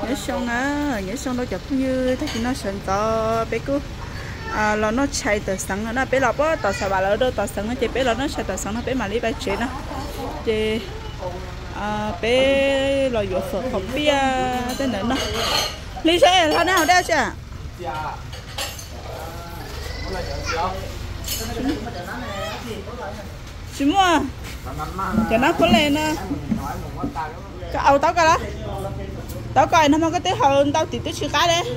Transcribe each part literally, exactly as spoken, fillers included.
nhớ xong á nhớ xong đâu chụp như thế thì nó sần to bé cứ à là nó chạy từ sáng nó bé lọp á tàu xà bà lỡ đâu tàu sáng nó chỉ bé lọp nó chạy từ sáng nó bé mà lấy bài chế nó chỉ à bé là vừa phở phở bia tên nữa nó lý sẽ là nào đây chứ chỉ mua cho nó có lên nè cái áo tao cái đó tao coi nó mà cái tới hồi tao tìm tới chữ cái đấy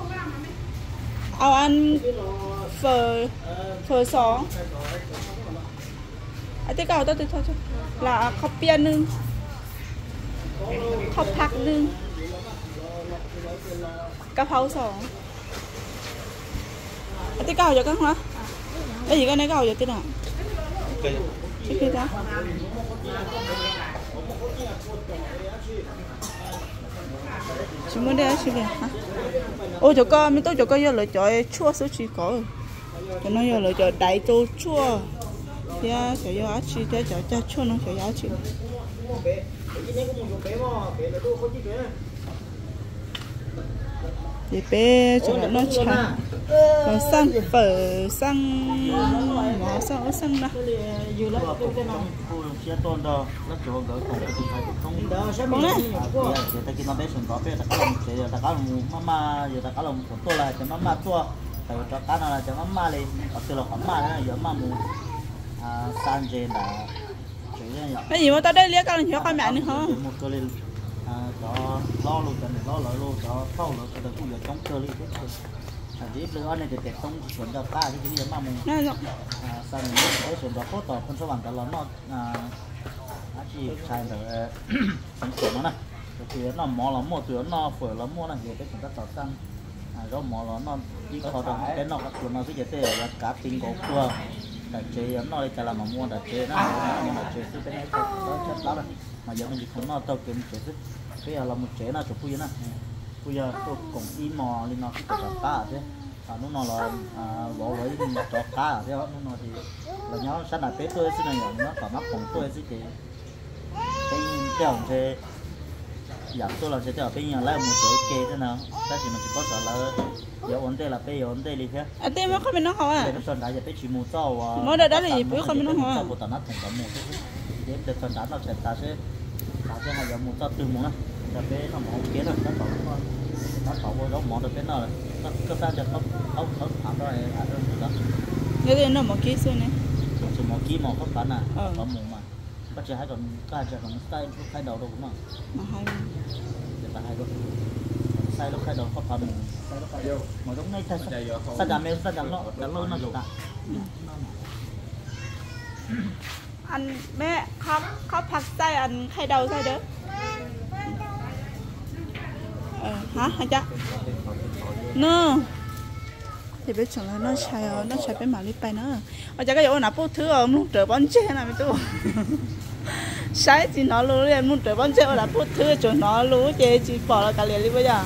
áo ăn phở phở sóng à tới cái áo tao tới thôi là khóc bia nưng khócผักnưng cà pháo sóng à tới cái áo cho con hả cái gì cái này cái áo cho tới nào cái gì đó chúng muốn đây chứ kìa hả ôi chỗ con mình tôi chỗ con giờ lựa chọn chua số chỉ có cho nó giờ lựa chọn đại tô chua thì à sẽ giờ ăn chi để cho cho chua nó sẽ ăn chi thì bé cho nó chả rồi sang phở sang mỏ sang sang đó bóng đấy ta kia nó bé sườn có bé ta cá lồng sẽ ta cá lồng mama giờ ta cá lồng của tôi là cho mama tua tại cho cá nào là cho mama lên ở từ là mama đó giờ mama mu san dê đã cái gì mà tao đây liếc cái là con mẹ nữa hả một cơ lên cho lo luôn cho lo lại luôn cho thâu nữa cho được giờ chống cơ lên cái chỉ ít nữa này thì để không chuẩn đầu ta thì cái gì mà mu san cái chuẩn đầu có tỏ con số bằng cả là nó chỉ xài được sản phẩm nó này thì nó mỏ là mua từ nó phở là mua này thì cái chúng ta tạo sang rồi mỏ là nó chỉ có được cái nó các của nó cái gì là cá tinh cổ cua để chế nó đây là mà mua để chế nó mua để chế cái này nó chất đó mà giờ mình không nó tao kiếm chế cái là một chế nó chụp pui nè bây giờ tôi cùng im mò lên nó cái chả cá chứ à nó nó là bỏ với cho cá thế đó nó thì là nhớ sát là bé tôi xin này nó cả mắt cùng tôi chứ cái cái kiểu thế giảm tôi là sẽ theo bên nhà lại một chỗ kê thế nào ta chỉ mình chỉ có sợ là giờ ổn định là bây giờ ổn định đi thế à tên nó không biết nó hỏi à để tuần đại giờ bé chỉ mua rau mới đó đó là gì bữa không biết nó hỏi một tuần nó thành cả một thế để tuần đại nó sẽ ta sẽ ta sẽ hay giờ mua rau từ mua á giờ bé nó mỏ kế rồi nó bảo nó nó bảo vô đó mỏ được cái nào nó cứ ta cho nó nó nó thẳng rồi à đó cái này nó mỏ kế xưa này chỉ mỏ kế mỏ có phản à có mỏ mà bắt chỉ hai còn cái chỉ còn tay khai đầu đâu cũng mà mà hai để ta hai luôn sai lúc khai đầu có phản mà giống ngay ta sa đam mê sa đam nó đam nó nó ta anh mẹ khóc khócผักsai anh khai đầu sai đó ờ hả hả cha no thì bây giờ là nó chạy nó chạy bên mà đi bay nữa ở cha cái chỗ nào bút thứ ở muốn trở bón chê nào mình tu sai thì nó lú liền muốn trở bón chê ở là bút thứ chỗ nó lú chê chỉ bỏ là cả liền đi bây giờ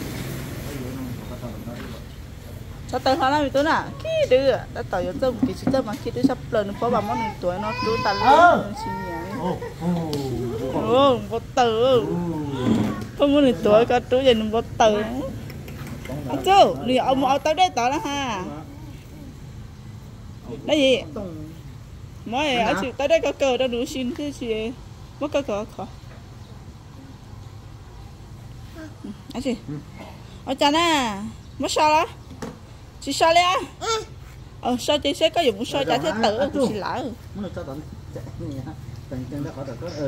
sao tới hoa mình tu nè khi đưa đã tỏi cho tôi một cái chữ mà khi đưa sắp lần phó bà món tuổi nó tú tàn lên xin nhỉ ồ bút tử không muốn được tuổi có tú gì nó bút tử anh chú, đi ông ông tới đây tao đó ha. Đấy gì? Mới ở chị tới đây có cờ đâu đủ xin thế chị. Mất có cờ khó. Anh chị. Ở cha nè, mất sao đó? Chị sao đấy á? Ờ sao chị sẽ có dùng sao trả thế tử chị lỡ. Muốn được cho tận tận tận đó khỏi được có ừ.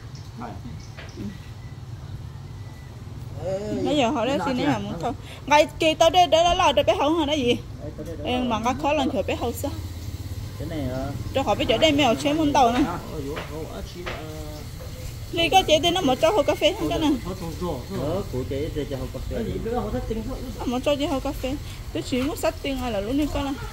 Bây giờ họ đấy xin nếu mà muốn thôi ngày kia tới đây để nó lo cho bé hậu hả đó gì em mà ngắt khó lần thử bé hậu sao cho họ biết chỗ đây mèo chế môn tàu nè đi có chị tên nó mở cho hộp cà phê không cái này mở cho chị hộp cà phê tôi chỉ muốn sách tiền hay là lúc này con này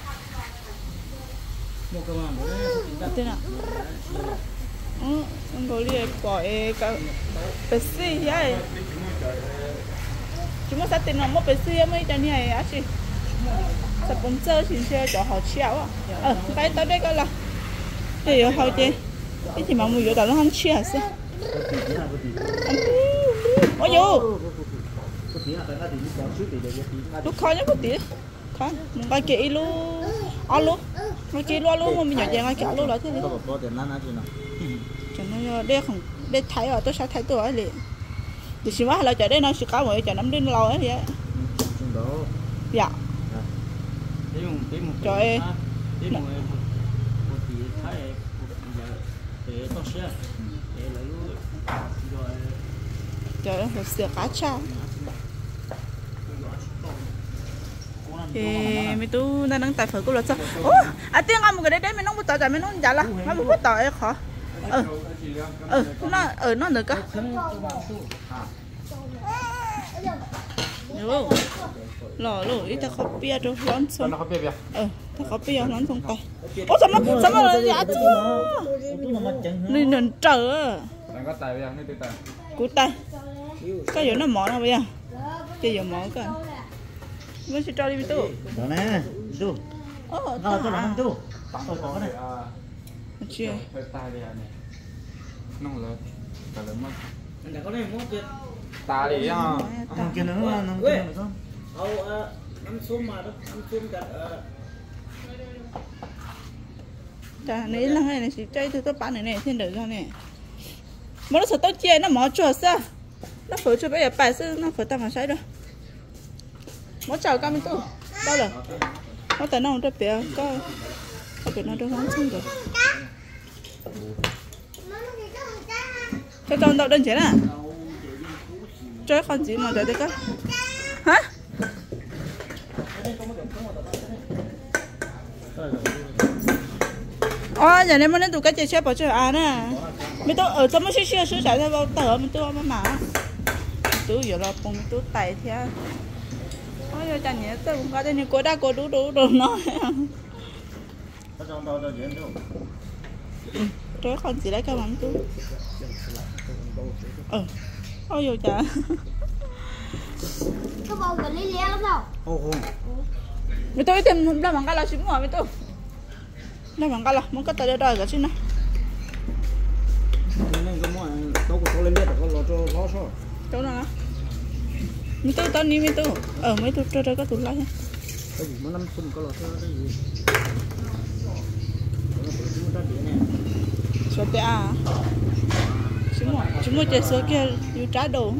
tên nào ừ anh có liệt gọi cái besi vậy chúng ta sẽ tìm nó một besi mấy cái này á chị sponsor xin xe cho họ chéo à ờ cái tới đây coi là thì hồi chị cái gì mà mua vô tao nó không chia sao ôi vô lúc khó nhất có tí khó một cái kỹ luôn ăn luôn một kỹ luôn luôn mình nhỏ dàng cái kỹ luôn đó thế cho nó để không để thấy ở tôi sao thấy tôi ấy liền thì xin má là chạy đây nó sẽ có mọi chạy nắm đến lâu ấy vậy dạ trời trời ơi một sữa cá cha thì mình tu đang đang tại phở của luật sao ô à tiếng ăn một cái đấy đấy mình không có tỏi mình không giả là mà không có tỏi khó ờ ờ nó ở nó được cơ rồi lò lò ít ta khó bia đâu lón xong ờ ta khó bia lón xong tay ô sao nó sao nó là giả chưa nên nên chờ cú tay cái gì nó mỏ nào bây giờ cái gì mỏ cả mới sẽ cho đi tu đó nè tu ờ tao cho nó tu tao có cái này chưa nông lớn cả lớn mất anh đã có này mua chưa ta đi à ăn kia nữa ăn kia nữa không ao ăn xôm mà đó ăn xôm cả chả này là hay này chỉ chơi từ tôi bán này này thiên được ra này mà nó sợ tao chơi nó mỏ chuột sao nó phở cho bây giờ bài sư nó phở tao mà sai đâu mỏ chào cam mình tu đâu rồi nó tại nó không được bia có có cái nó đâu lắm xong rồi cho con đậu đơn chế à chơi con gì mà chơi được á hả ôi giờ này mới nên tụi cái chơi chơi bỏ chơi à nè mình tôi ở trong mấy xíu xíu xíu chạy theo tờ mình tôi mà mà tôi giờ là cùng tôi tay theo ôi giờ chẳng nhớ tôi cũng có tên như cô đã cô đủ đủ đủ nói chơi con gì đấy các bạn tôi ờ ôi giờ chả có bao giờ lấy lé lắm đâu mình tôi tìm ra bằng cái là xíu ngồi mình tôi ra bằng cái là muốn có tay đôi cái xin nè chỗ nào mình tôi tao đi mình tôi ở mấy tôi chơi có tụi lại số tiền à chúng mua chúng mua chơi số kia yêu trái đồ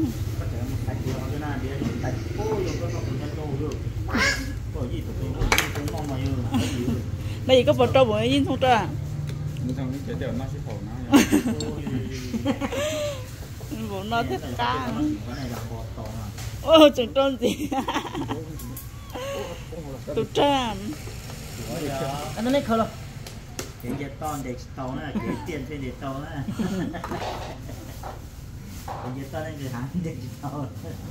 đây có một trâu bữa nhìn không trâu à bố nó thích cá ô chừng trôn gì tụt tràm anh nói không để giờ con để tàu nữa để tiền thuê để tàu nữa để giờ con để hàng để tàu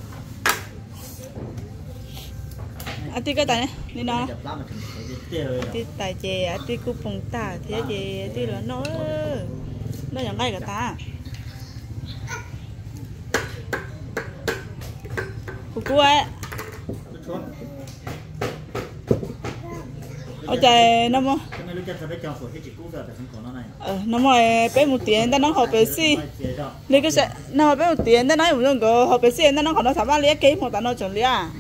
anh ti cái tài này đi nào ti tài chè anh ti cú phong ta thì chè ti là nó nó nhận ngay cả ta cú cú ấy ở đây nó mà ờ nó mà bé một tiền ta nó học bé gì lấy cái sẽ nó bé một tiền ta nói một种个học bé gì ta nó học nó thằng bạn lấy cái một ta nó chuẩn lý à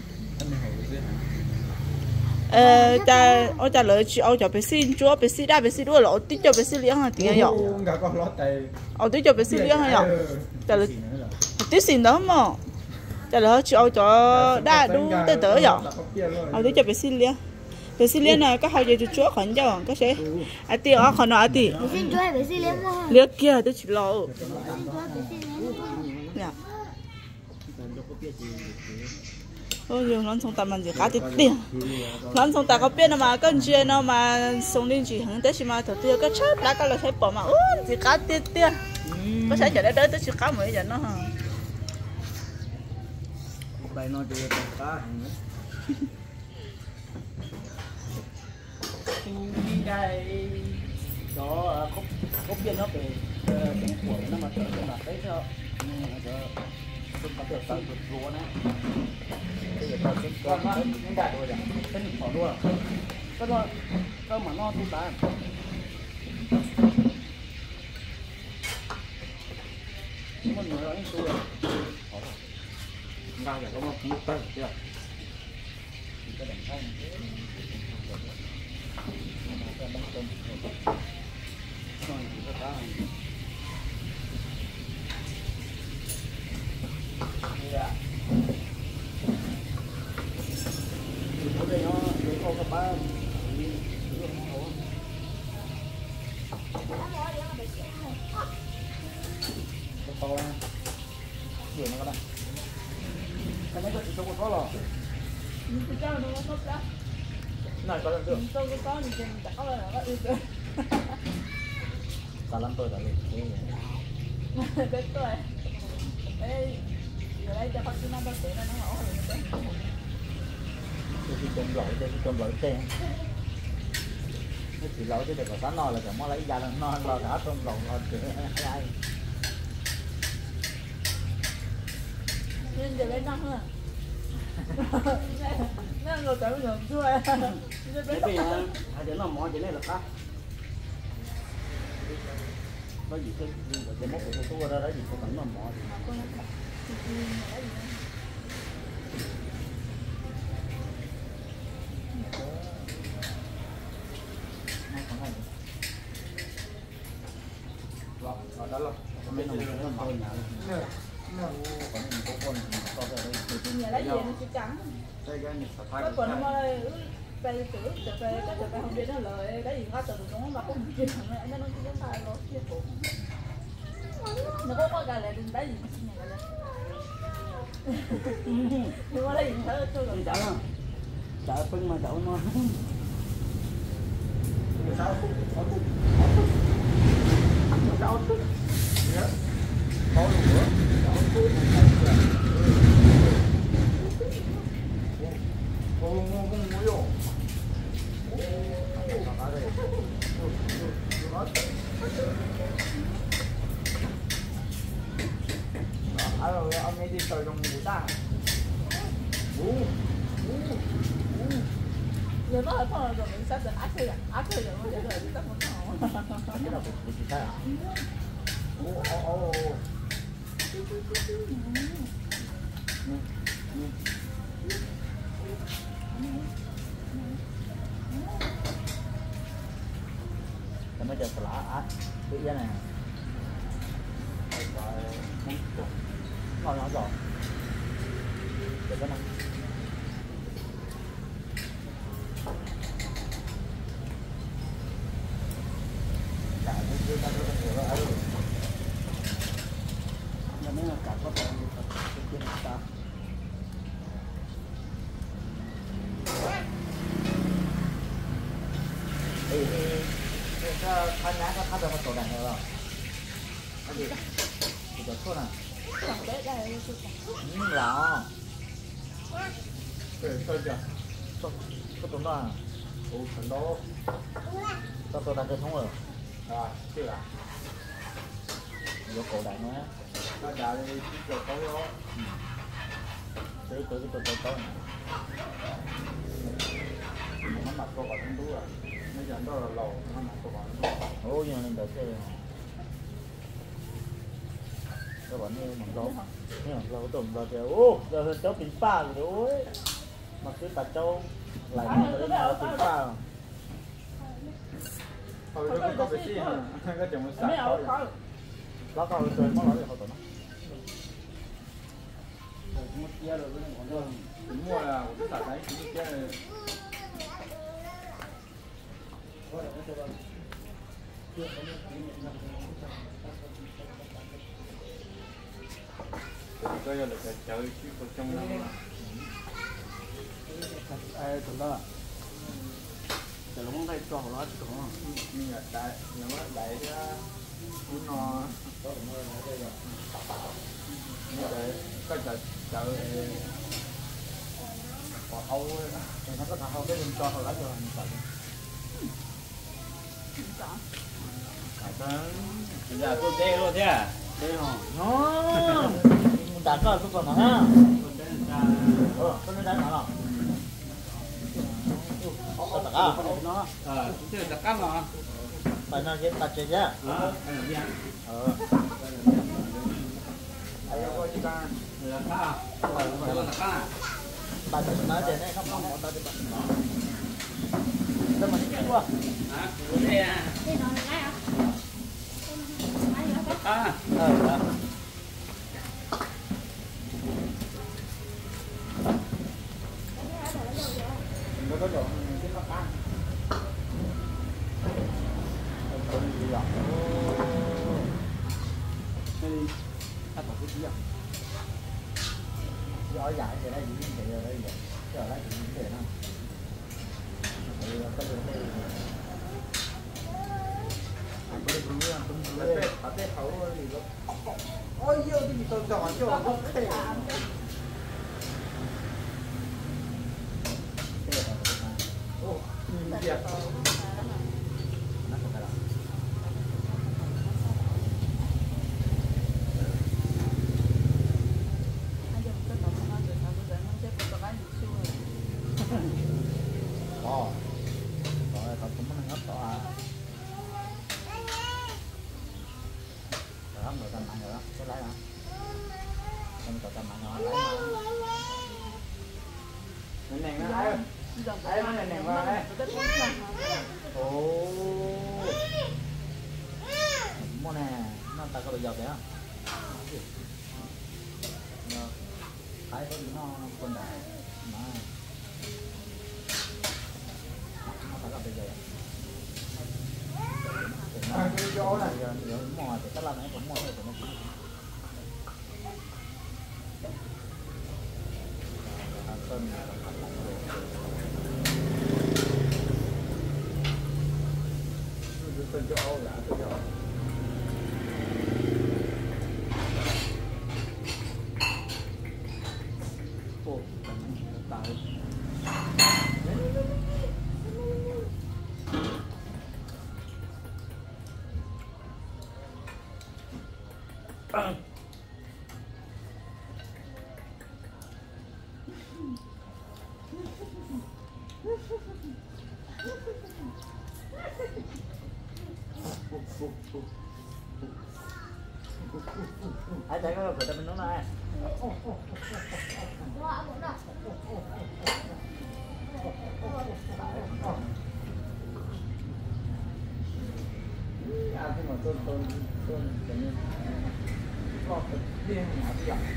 ờ ta ở ta lấy chỉ ở cho bé gì chúa bé gì đã bé gì đuổi lỗ tí cho bé gì liếng hàng tiền rồi ở tí cho bé gì liếng hàng rồi ta lấy tí xin đó mà ta lấy chỉ ở cho đã đủ tới tới rồi ở tí cho bé gì liếng bé xí liên này có hai giờ chúa khoản cho có sẽ à tiền ở khoản nào à tiền bé xin chúa bé xin liên mua liếc kia tôi chỉ lo dạ ôi giờ nó xong tầm mình chỉ cá tiền nó xong tầm có biết mà con chuyện nó mà xong lên chỉ hướng tới mà thử tiêu cái chết đã có là thấy bỏ mà ôi chỉ cá tiền tiền có sẽ trở đến tới tới chỉ cá mấy giờ nó hả bài nó chỉ cá đi đây có khúc khúc biên nó về cái của nó mà trở về mặt đấy cho không có được tận được lúa này bây giờ tao sẽ có nó những đại rồi đấy cái mình bỏ luôn cái đó cái mà nó thu bán một người nói tôi Ra giờ có một một tờ chưa? Cái đèn xanh cái bánh tôm rồi chỉ có cá này dạ ở đây nó để con cái ba cái to nhiều nó đây cái này có chỉ có có rồi này có lần chưa? Tôi có có thì chắc có là có yêu cơ. Cả lắm tôi đã lên thế này. Biết tôi. Ê, giờ đây cho phát sinh nó sẽ nó nó rồi nó tới. Tôi chỉ trồng loại đây, trồng loại tê. Nó chỉ loại chứ được là sáng no là chẳng có lấy ra là no lo đã trồng lồng lo chuyện ai. Nên giờ lấy năm hơn. Nó ngồi tới bây giờ chưa à. Thế bây giờ hai đứa nó mò cái này là khác. Nó gì cái cái mốc của tôi ra đấy gì không cần nó mò thì. Rồi, rồi đó rồi. Không biết nó nó mò nhà. Còn mình có con to ra đây. Thì nhà lấy gì nó chỉ trắng. Đây cái này phải Có thay. còn nó đây về tử trở về cái trở về không biết nó lời cái gì nó từ nó mà không chuyện này nó nó chỉ có sai nó kia phụ nó có có cái này đừng đấy gì mà xin này là nhưng mà đây gì phải cho rồi Chảo không? Chảo phân mà chảo nó. Sao? Sao? Có luôn nữa. Không không không muối vô. À rồi ông ấy đi chơi trong ngủ ta. giờ nó hơi phong rồi mình sẽ ác thôi à ác thôi rồi nó để rồi tất một nó Cái nào cũng chỉ sai à? Ô ô ô. Cái mấy giờ lá á, cái này. Ngon lắm rồi. Được cái này. Cả cái kia ta都được rồi. Nó mới là cả có thể cái kia ta. Ê ê, cái khán giả có thấy được một tổ này không? Cái gì? Cái tổ số này. chẳng biết đây Ừ, rõ. Để chơi chưa? Có có tụi nó à? Ồ, thần đó. Tao tôi đang chơi thông rồi. Rồi, chưa à? Vô cổ đại nó. Nó đã đi chơi tối đó. Tới tới cái tôi tôi tôi. Nó mặc cô còn không đúng rồi. Nó dẫn đó là lầu, nó mặc cô còn không đúng. Ôi nhưng mà lên đợt xe. Các bạn như mỏng lâu. Như mỏng lâu tụm vào kìa. Ô, giờ hơn cháu bình pha rồi đối. Mặc cái tà châu lại mà đến nào bình pha. Thôi nó có cái gì hả? Cái chồng nó sạch thôi. Nó có cái chơi món nói gì không tụi nó. Mất kia rồi nó còn đâu. Tính mua là cái sạch đấy, cái kia này. Coi là cái chơi chứ còn trong năm Ai tụi nó. Giờ nó muốn đây cho họ nói chứ không. nhưng mà đại nó đại ra muốn nó Có tụi nó ở đây rồi. như vậy có chợ chợ Còn Âu thì nó có thằng Âu cái mình cho họ lấy rồi mình sợ. bây giờ tôi đê luôn thế à? Đây hả? Nó. Mình đã có cái con nó ha. Ờ, con nó đánh hả? Có tất cả. Nó. Ờ, chứ đặt cắt mà. Bài nó dễ tạt chơi nhá. Ờ, anh là đi ăn. Ờ. Ai có gì ta? Ừ. là cá phải là cá bà tự nói trên đây không có một tao đi bắt nó tao mà đi qua hả đây à Thế nó là cái à? cá ờ nó có độ cái nó ăn không gì vậy đây ăn một cái gì vậy giỏi dài thì đây gì thì đây vậy trở lại thì những cái nào thì cái đường đây anh có được không không được đấy ở đây khẩu gì đó ôi yêu thì tôi chọn cho không thể Yeah. Đó. Rồi tao cũng muốn ngấp đó à. Rồi người ta mạnh rồi đó, cái lấy hả? Không tao tao mạnh rồi lấy. Nên nè nó ai? Ai nó nè nè vào đây. Ồ. Mua nè, nó ta có bị dọc đấy không? Nó thấy có nó con đại mà nó phải làm bây giờ à cái chỗ này giờ giờ mò thì cái lần này cũng mò thì nó cũng sơn sơn chỗ là chỗ ồ tạo ai thấy có cửa tâm nó này Wow, cũng được. à khi mà tôi tôi tôi tự nhiên có cái điên mà đi gặp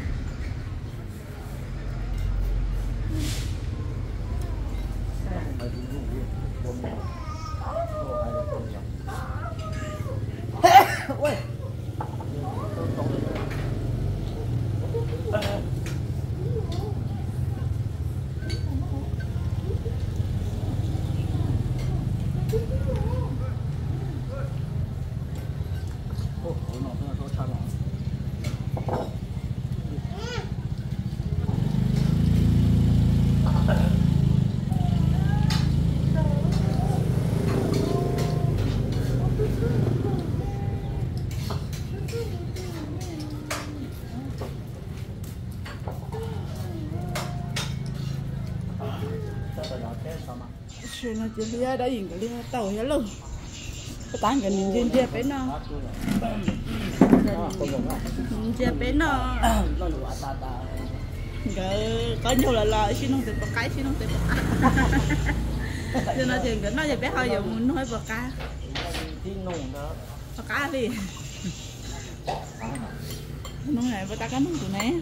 mà đi ngủ đi buồn ngủ tôi hay là tôi gặp ôi chuyện là chuyện lia đã nhìn cái lia tàu hết luôn cái tán cái nhìn trên kia bên nó nhìn trên bên nó cái có nhiều là lời xin không thể bọc cái xin không thể bọc cho nó chuyện cái nó giờ bé hơi giờ muốn nói bọc cá bọc cá đi nó này bọc cá nó tụi này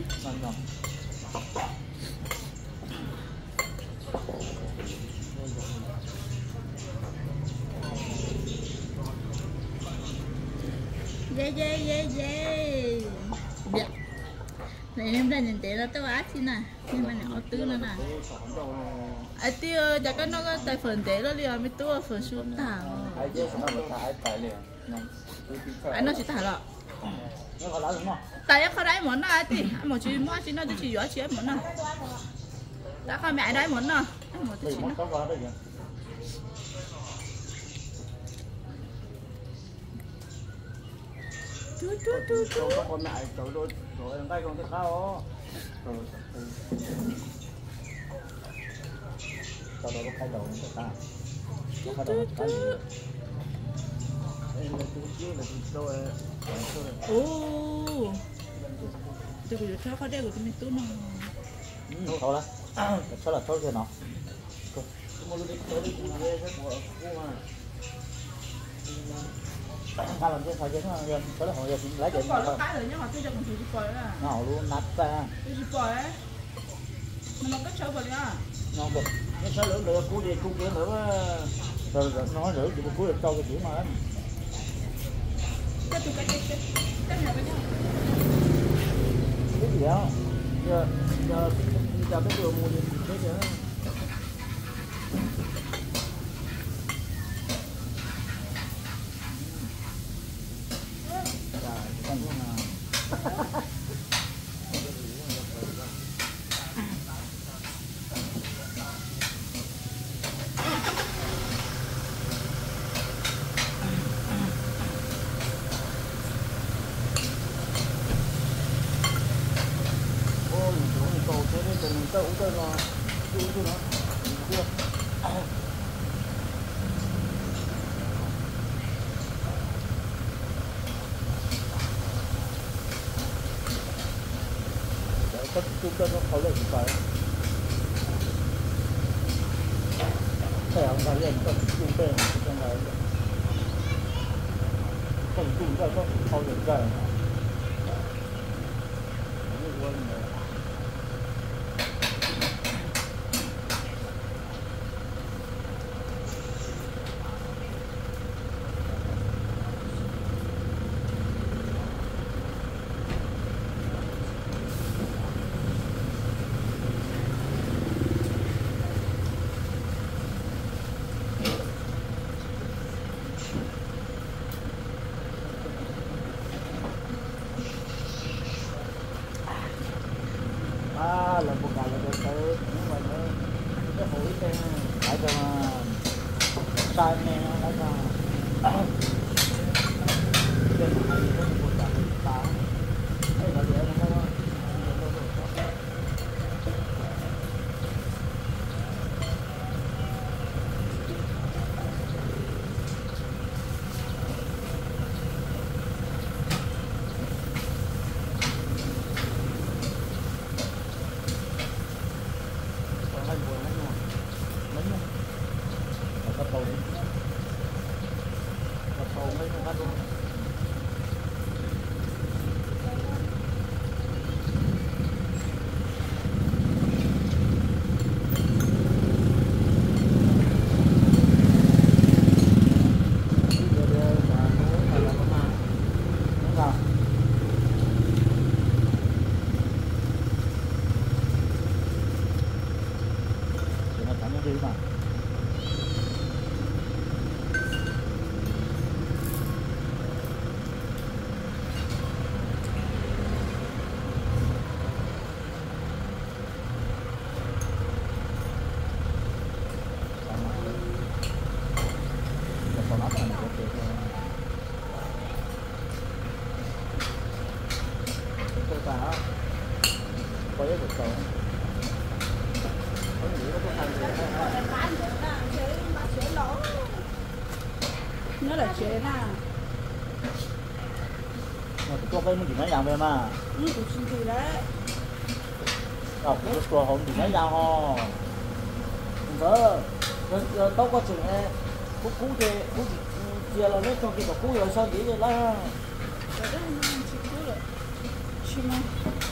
yeah yeah yeah yeah dạ này em ra nhìn chị là tao ác xin nè nhưng mà nhỏ tứ nữa nè ai tiêu chắc cái nó có tài phần tế đó liền mới tua phần xuống thẳng anh nó chỉ thả lọ tại em không đáy món nào thì anh một chỉ mua chỉ nó chỉ giỏi chỉ món nào đã không mẹ đáy món nào một chỉ nó chú chú chú chú con lại rồi rồi rồi đây còn cái sao rồi sau đó có cái đầu người ta chú có chú cái chú đây là chú chú là tôi tôi ô tôi cũng cho có đeo của tôi mình tú nó ừ thôi đó sao là thôi cho nó một lúc tới đi cùng về rất của cô mà ta làm cái thời gian nó giờ tới là hồi giờ lấy chuyện bỏ nó cái rồi nhưng mà tôi cho con thử đi bỏ là nó luôn nát ra tôi đi bỏ ấy nó có sâu vào nha ngon được nó sao lỡ lỡ cô đi cung kia nữa rồi rồi nói nữa thì cuối được cho cái chuyện mà đó cái tụi cái cái cái nhà cái nhau cái gì đó giờ giờ giờ cái đường mua gì thế chứ con luôn à ôi chỗ cầu thế nên mình tự tự nó tự tự nó chưa có chung cho nó khẩu lệ phải phải ông ta lên có chung bên trong này không chung ra có khẩu lệ ra à là một cái là được tới nhưng mà nó cái hối tên phải cho sai nè phải cho cái mà hay có một cái tá ấy là để nó nó bắt đầu đấy bắt đầu mấy con bắt luôn mà còn nó là một cái cái bà đó có cái một cầu có gì nó có thành gì nó là chuyện à có cái gì nói rằng về mà ừ cũng xin thì đấy đọc cái cửa hồn thì nói ra ho vợ rồi tao có chuyện này cú cú thì cú giờ là lấy trong kia có cú rồi sao để rồi lá rồi đó mình chỉ cú rồi chim